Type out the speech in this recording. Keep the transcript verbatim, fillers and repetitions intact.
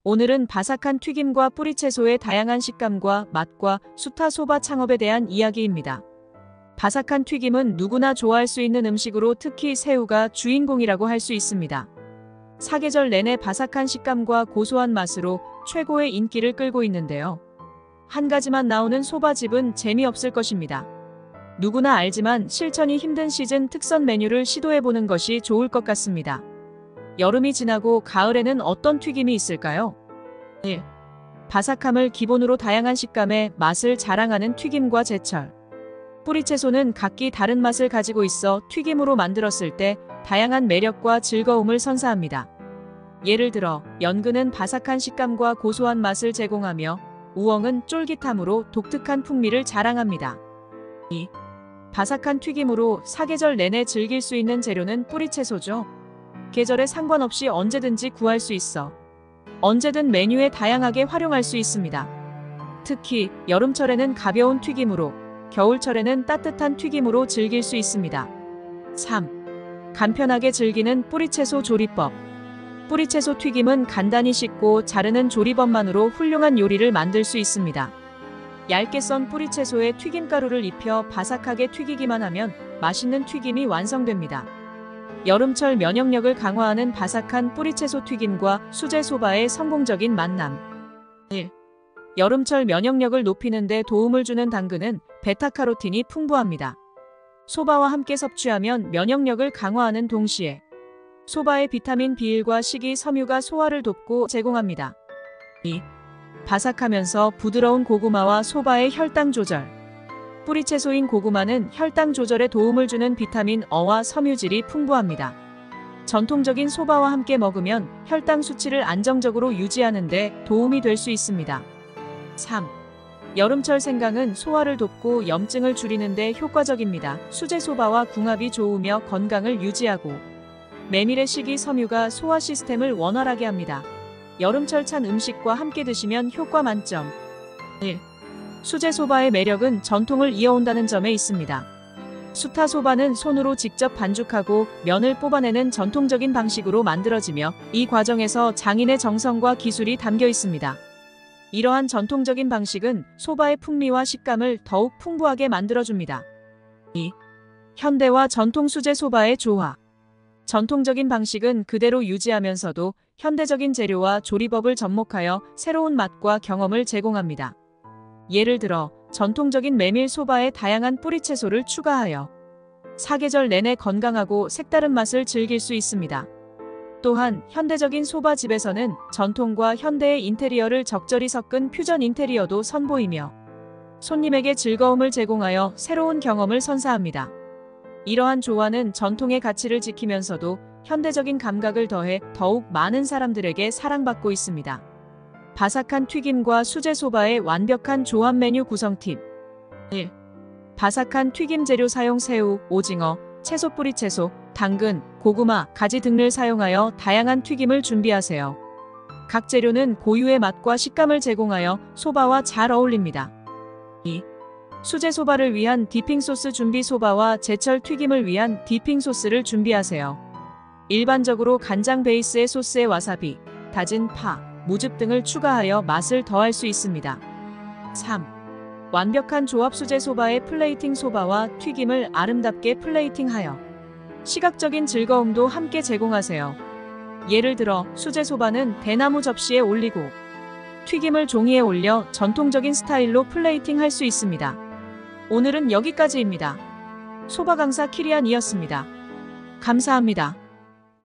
오늘은 바삭한 튀김과 뿌리채소의 다양한 식감과 맛과 수타 소바 창업에 대한 이야기입니다. 바삭한 튀김은 누구나 좋아할 수 있는 음식으로 특히 새우가 주인공이라고 할 수 있습니다. 사계절 내내 바삭한 식감과 고소한 맛으로 최고의 인기를 끌고 있는데요. 한 가지만 나오는 소바집은 재미없을 것입니다. 누구나 알지만 실천이 힘든 시즌 특선 메뉴를 시도해보는 것이 좋을 것 같습니다. 여름이 지나고 가을에는 어떤 튀김이 있을까요? 일. 바삭함을 기본으로 다양한 식감의 맛을 자랑하는 튀김과 제철. 뿌리채소는 각기 다른 맛을 가지고 있어 튀김으로 만들었을 때 다양한 매력과 즐거움을 선사합니다. 예를 들어 연근은 바삭한 식감과 고소한 맛을 제공하며 우엉은 쫄깃함으로 독특한 풍미를 자랑합니다. 이. 바삭한 튀김으로 사계절 내내 즐길 수 있는 재료는 뿌리채소죠. 계절에 상관없이 언제든지 구할 수 있어 언제든 메뉴에 다양하게 활용할 수 있습니다. 특히 여름철에는 가벼운 튀김으로, 겨울철에는 따뜻한 튀김으로 즐길 수 있습니다. 삼. 간편하게 즐기는 뿌리채소 조리법. 뿌리채소 튀김은 간단히 씻고 자르는 조리법만으로 훌륭한 요리를 만들 수 있습니다. 얇게 썬 뿌리채소에 튀김가루를 입혀 바삭하게 튀기기만 하면 맛있는 튀김이 완성됩니다. 여름철 면역력을 강화하는 바삭한 뿌리채소 튀김과 수제소바의 성공적인 만남. 일. 여름철 면역력을 높이는 데 도움을 주는 당근은 베타카로틴이 풍부합니다. 소바와 함께 섭취하면 면역력을 강화하는 동시에 소바의 비타민 비 일과 식이 섬유가 소화를 돕고 제공합니다. 이. 바삭하면서 부드러운 고구마와 소바의 혈당 조절. 뿌리채소인 고구마는 혈당 조절에 도움을 주는 비타민 어와 섬유질이 풍부합니다. 전통적인 소바와 함께 먹으면 혈당 수치를 안정적으로 유지하는 데 도움이 될 수 있습니다. 삼. 여름철 생강은 소화를 돕고 염증을 줄이는 데 효과적입니다. 수제소바와 궁합이 좋으며 건강을 유지하고 메밀의 식이 섬유가 소화 시스템을 원활하게 합니다. 여름철 찬 음식과 함께 드시면 효과 만점. 일. 수제소바의 매력은 전통을 이어온다는 점에 있습니다. 수타소바는 손으로 직접 반죽하고 면을 뽑아내는 전통적인 방식으로 만들어지며 이 과정에서 장인의 정성과 기술이 담겨 있습니다. 이러한 전통적인 방식은 소바의 풍미와 식감을 더욱 풍부하게 만들어줍니다. 이. 현대와 전통 수제소바의 조화. 전통적인 방식은 그대로 유지하면서도 현대적인 재료와 조리법을 접목하여 새로운 맛과 경험을 제공합니다. 예를 들어 전통적인 메밀소바에 다양한 뿌리채소를 추가하여 사계절 내내 건강하고 색다른 맛을 즐길 수 있습니다. 또한 현대적인 소바집에서는 전통과 현대의 인테리어를 적절히 섞은 퓨전 인테리어도 선보이며 손님에게 즐거움을 제공하여 새로운 경험을 선사합니다. 이러한 조화는 전통의 가치를 지키면서도 현대적인 감각을 더해 더욱 많은 사람들에게 사랑받고 있습니다. 바삭한 튀김과 수제소바의 완벽한 조합 메뉴 구성 팁. 일. 바삭한 튀김 재료 사용 새우, 오징어, 채소 뿌리채소, 당근, 고구마, 가지 등을 사용하여 다양한 튀김을 준비하세요. 각 재료는 고유의 맛과 식감을 제공하여 소바와 잘 어울립니다. 이. 수제소바를 위한 디핑 소스 준비. 소바와 제철 튀김을 위한 디핑 소스를 준비하세요. 일반적으로 간장 베이스의 소스에 와사비, 다진 파, 무즙 등을 추가하여 맛을 더할 수 있습니다. 삼. 완벽한 조합 수제소바의 플레이팅. 소바와 튀김을 아름답게 플레이팅하여 시각적인 즐거움도 함께 제공하세요. 예를 들어 수제소바는 대나무 접시에 올리고 튀김을 종이에 올려 전통적인 스타일로 플레이팅 할 수 있습니다. 오늘은 여기까지입니다. 소바 강사 키리안이었습니다. 감사합니다.